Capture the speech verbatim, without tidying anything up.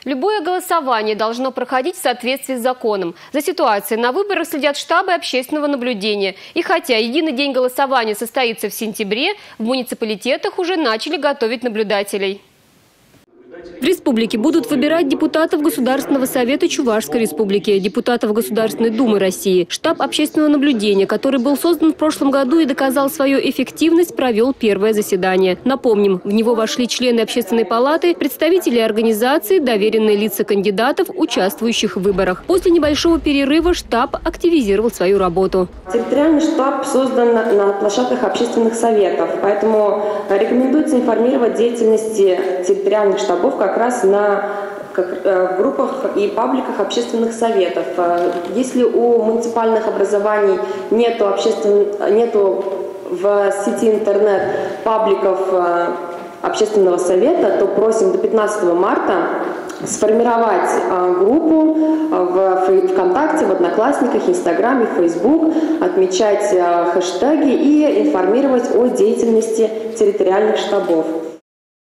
Любое голосование должно проходить в соответствии с законом. За ситуацией на выборах следят штабы общественного наблюдения. И хотя единый день голосования состоится в сентябре, в муниципалитетах уже начали готовить наблюдателей. В республике будут выбирать депутатов Государственного совета Чувашской республики, депутатов Государственной думы России. Штаб общественного наблюдения, который был создан в прошлом году и доказал свою эффективность, провел первое заседание. Напомним, в него вошли члены общественной палаты, представители организаций, доверенные лица кандидатов, участвующих в выборах. После небольшого перерыва штаб активизировал свою работу. Территориальный штаб создан на площадках общественных советов, поэтому рекомендуется информировать деятельности территориальных штабов как раз на как, э, в группах и пабликах общественных советов. Если у муниципальных образований нету, обществен... нету в сети интернет пабликов э, общественного совета, то просим до пятнадцатого марта сформировать э, группу в ВКонтакте, в Одноклассниках, Инстаграме, Фейсбук, отмечать э, хэштеги и информировать о деятельности территориальных штабов.